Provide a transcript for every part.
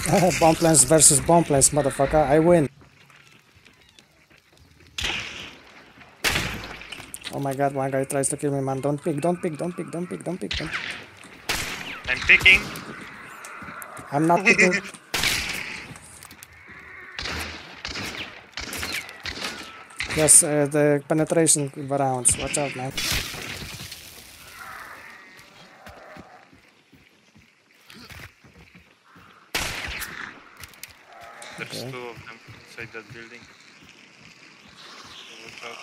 Bomb planes versus bomb planes, motherfucker. I win. Oh my god, one guy tries to kill me, man. Don't pick, don't pick, don't pick, don't pick, don't pick, don't pick. I'm picking. I'm not picking. Yes, the penetration rounds. Watch out, man. There's Okay. 2 of them inside that building. So watch out.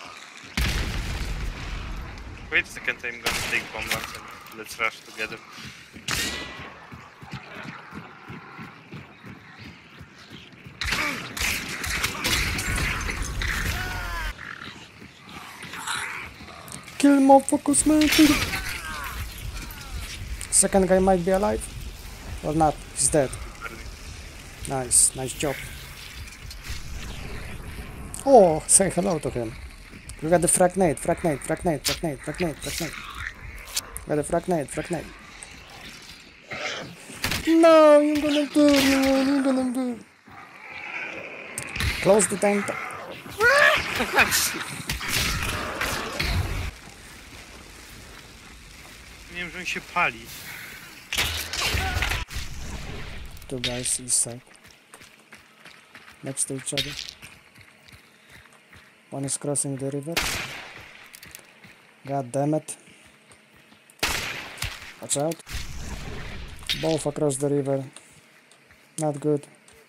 Wait a second, I'm gonna take bomb runs and let's rush together. Kill motherfuckers, man. Kill. Second guy might be alive. Or not. He's dead. Nice. Nice job. Oh, say hello to him. We got the frag nade, frag nade, frag nade, frag nade, frag nade, frag nade. Got the frag nade, frag nade. No, you're gonna burn, you're gonna burn. Close the tent. Nie wiem, że on się pali. Two guys east side. Next to each other. One is crossing the river. God damn it. Watch out. Both across the river. Not good.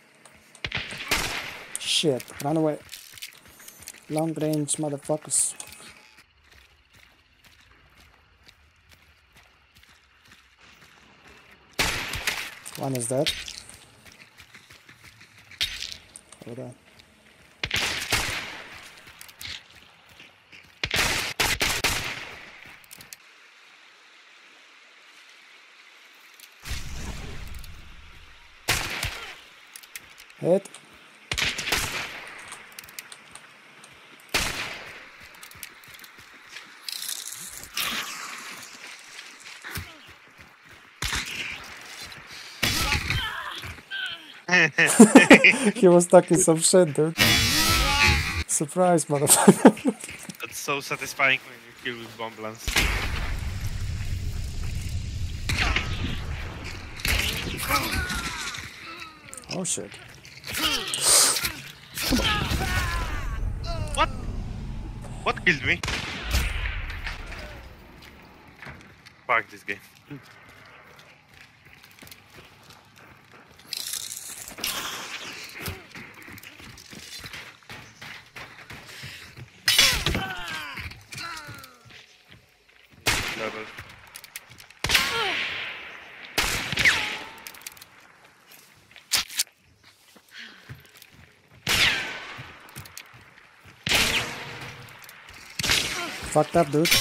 Shit, run away. Long range motherfuckers. One is dead. Over there. Hit. He was talking some shit, dude. Surprise, motherfucker. That's so satisfying when you kill with bomb lance. Oh shit. What? What killed me? Fuck this game. Level. Fucked up, dude.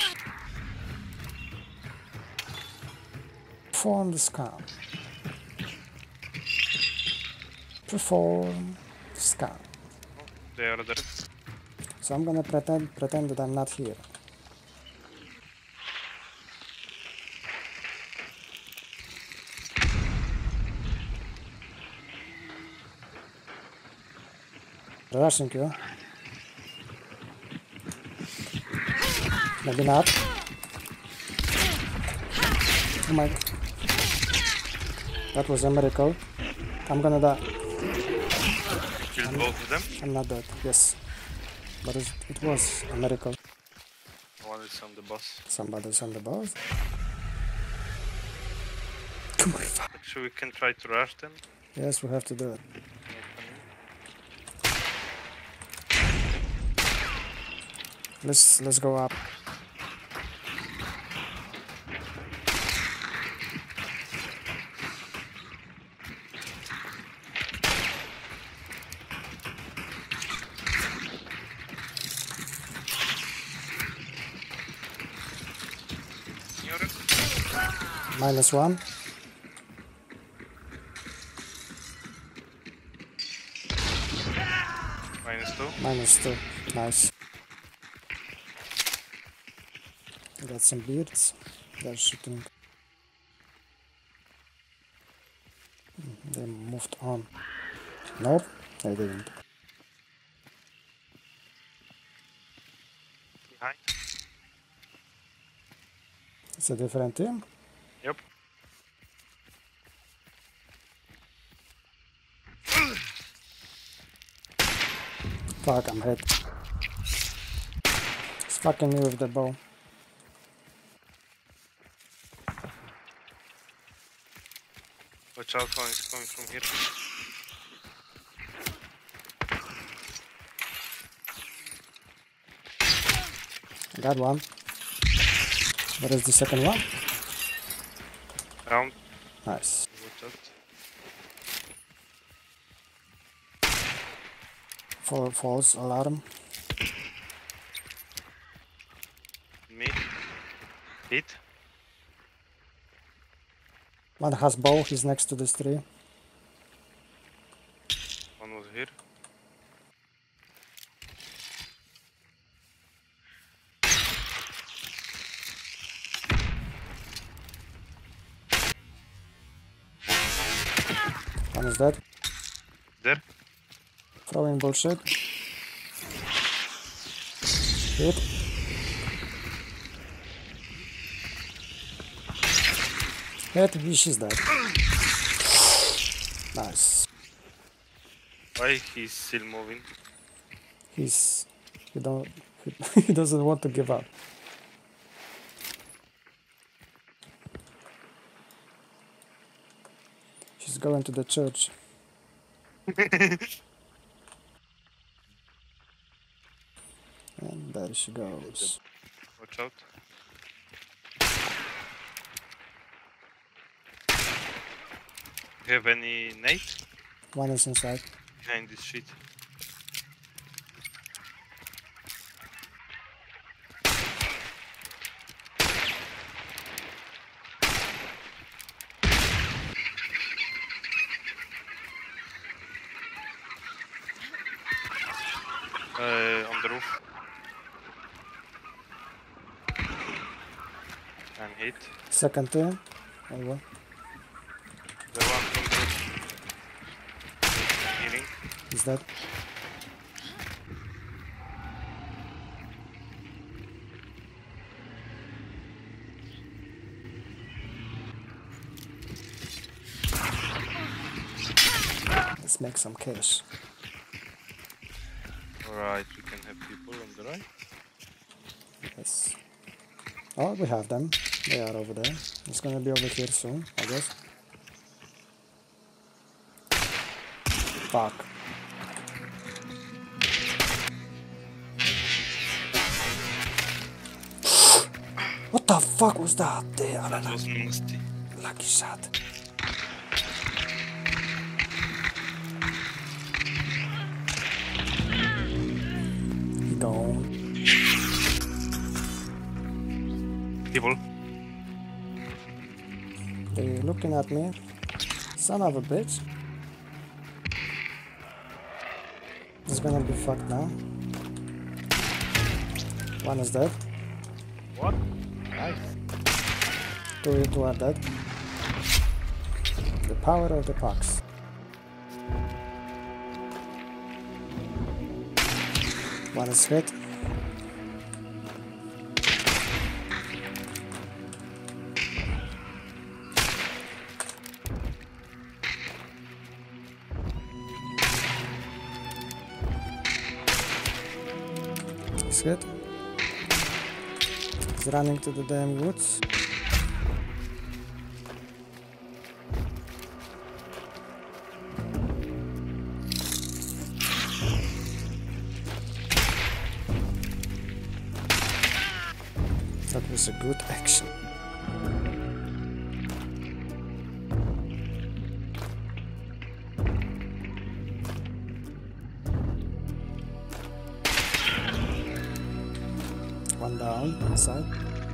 Perform the scan. Perform the scan. They are there. So I'm gonna pretend that I'm not here. Rushing you. Maybe not. Oh my. That was a miracle. I'm gonna die. Killed both of them. I'm not dead. Yes. But it was a miracle. One is on the boss. Somebody's on the boss. Come on, fuck. Actually, we can try to rush them. Yes, we have to do it. Let's go up. -1. -2. Nice. Got some beards. They're shooting. They moved on. Nope, they didn't. Behind. It's a different team. Yep. Fuck, I'm hit. He's fucking me with the bow. Watch out, one is coming from here. I got one. What is the second one? Round. Nice. Watch out. False alarm. Me. Hit. One has bow, he's next to this tree. One was here. One is dead. There. Throwing bullshit. Hit. Hit, she's dead. Nice. Why he's still moving? He doesn't want to give up. She's going to the church. And there she goes. Watch out. Do you have any nade? One is inside. Behind this shit. On the roof. I'm hit. Second team. Over. The one from the roof. Healing. Is that? Let's make some cash. Alright, we can have people on the right. Yes. Oh, we have them. They are over there. It's gonna be over here soon, I guess. Fuck. What the fuck was that? That was nasty. Lucky shot. He gone. People. They looking at me. Son of a bitch. It's gonna be fucked now. One is dead. What? Nice. Two are dead. The power of the pucks. One is hit. He's hit. He's running to the damn woods. That was a good action. One down inside.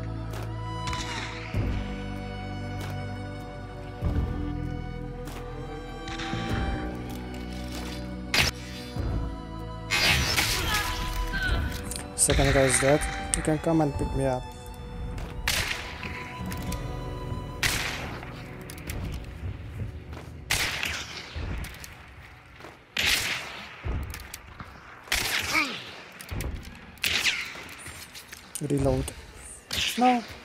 Second guy is dead. You can come and pick me up. Reload. No.